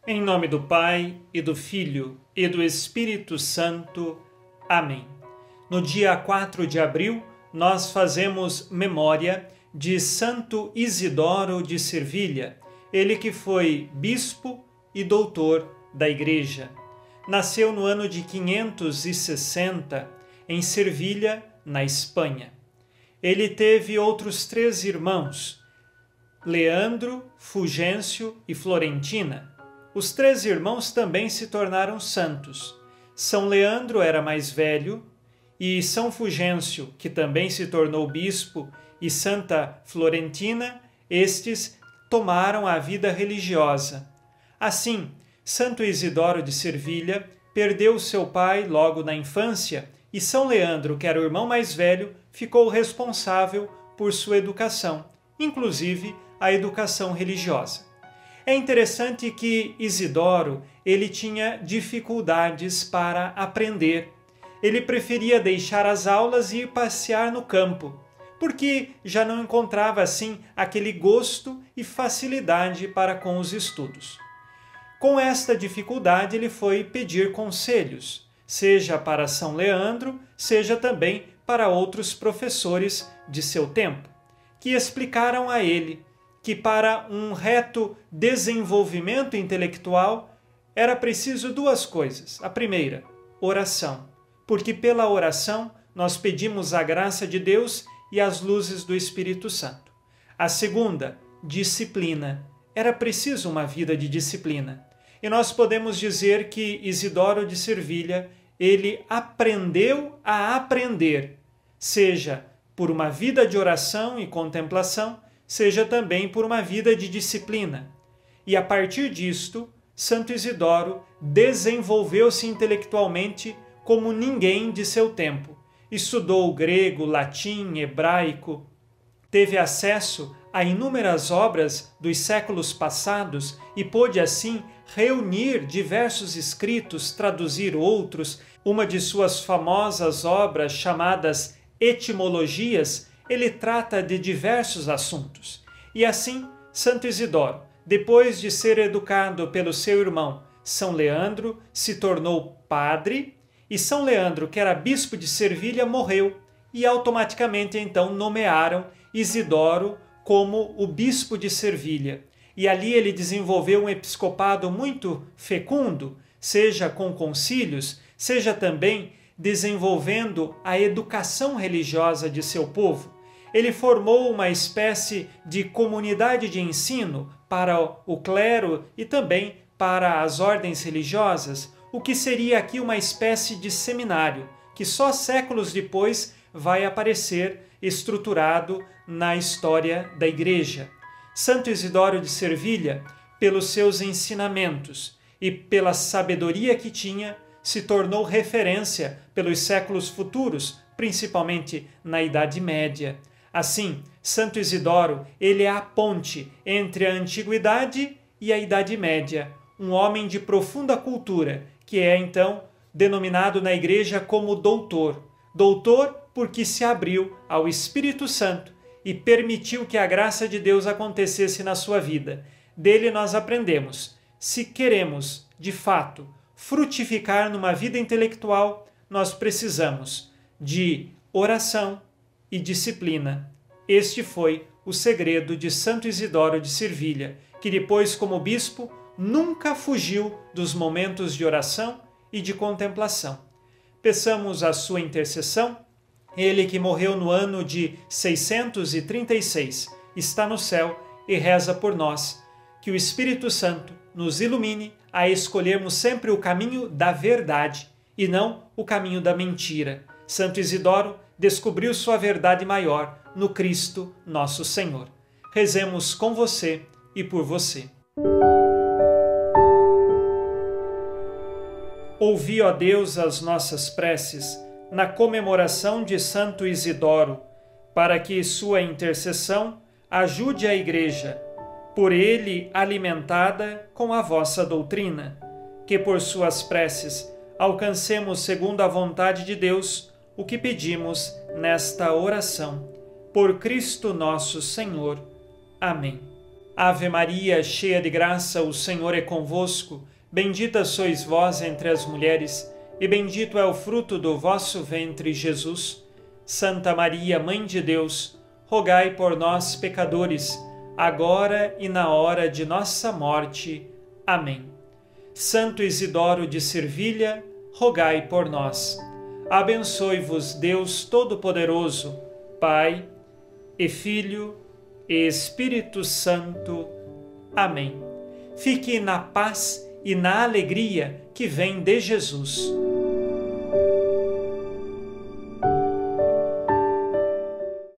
Em nome do Pai, e do Filho, e do Espírito Santo. Amém. No dia 4 de abril, nós fazemos memória de Santo Isidoro de Servilha, ele que foi bispo e doutor da Igreja. Nasceu no ano de 560, em Servilha, na Espanha. Ele teve outros 3 irmãos, Leandro, Fulgêncio e Florentina. Os 3 irmãos também se tornaram santos. São Leandro era mais velho, e São Fulgêncio, que também se tornou bispo, e Santa Florentina, estes tomaram a vida religiosa. Assim, Santo Isidoro de Servilha perdeu seu pai logo na infância, e São Leandro, que era o irmão mais velho, ficou responsável por sua educação, inclusive a educação religiosa. É interessante que Isidoro, ele tinha dificuldades para aprender. Ele preferia deixar as aulas e ir passear no campo, porque já não encontrava assim aquele gosto e facilidade para com os estudos. Com esta dificuldade, ele foi pedir conselhos, seja para São Leandro, seja também para outros professores de seu tempo, que explicaram a ele que para um reto desenvolvimento intelectual era preciso 2 coisas. A primeira, oração, porque pela oração nós pedimos a graça de Deus e as luzes do Espírito Santo. A segunda, disciplina. Era preciso uma vida de disciplina. E nós podemos dizer que Isidoro de Servilha, ele aprendeu a aprender, seja por uma vida de oração e contemplação, seja também por uma vida de disciplina. E a partir disto, Santo Isidoro desenvolveu-se intelectualmente como ninguém de seu tempo. Estudou grego, latim, hebraico, teve acesso a inúmeras obras dos séculos passados e pôde assim reunir diversos escritos, traduzir outros. Uma de suas famosas obras, chamadas Etimologias, ele trata de diversos assuntos. E assim, Santo Isidoro, depois de ser educado pelo seu irmão São Leandro, se tornou padre, e São Leandro, que era bispo de Servilha, morreu, e automaticamente então nomearam Isidoro como o bispo de Servilha. E ali ele desenvolveu um episcopado muito fecundo, seja com concílios, seja também desenvolvendo a educação religiosa de seu povo. Ele formou uma espécie de comunidade de ensino para o clero e também para as ordens religiosas, o que seria aqui uma espécie de seminário, que só séculos depois vai aparecer estruturado na história da Igreja. Santo Isidoro de Servilha, pelos seus ensinamentos e pela sabedoria que tinha, se tornou referência pelos séculos futuros, principalmente na Idade Média. Assim, Santo Isidoro, ele é a ponte entre a Antiguidade e a Idade Média, um homem de profunda cultura, que é então denominado na Igreja como doutor. Doutor porque se abriu ao Espírito Santo e permitiu que a graça de Deus acontecesse na sua vida. Dele nós aprendemos, se queremos, de fato, frutificar numa vida intelectual, nós precisamos de oração e disciplina. Este foi o segredo de Santo Isidoro de Servilha, que depois, como bispo, nunca fugiu dos momentos de oração e de contemplação. Peçamos a sua intercessão. Ele que morreu no ano de 636, está no céu e reza por nós. Que o Espírito Santo nos ilumine a escolhermos sempre o caminho da verdade e não o caminho da mentira. Santo Isidoro descobriu sua verdade maior no Cristo nosso Senhor. Rezemos com você e por você. Ouvi, ó Deus, as nossas preces na comemoração de Santo Isidoro, para que sua intercessão ajude a Igreja, por ele alimentada com a vossa doutrina, que por suas preces alcancemos segundo a vontade de Deus o que pedimos nesta oração. Por Cristo nosso Senhor. Amém. Ave Maria, cheia de graça, o Senhor é convosco. Bendita sois vós entre as mulheres, e bendito é o fruto do vosso ventre, Jesus. Santa Maria, Mãe de Deus, rogai por nós, pecadores, agora e na hora de nossa morte. Amém. Santo Isidoro de Servilha, rogai por nós. Abençoe-vos Deus Todo-Poderoso, Pai e Filho e Espírito Santo. Amém. Fique na paz e na alegria que vem de Jesus.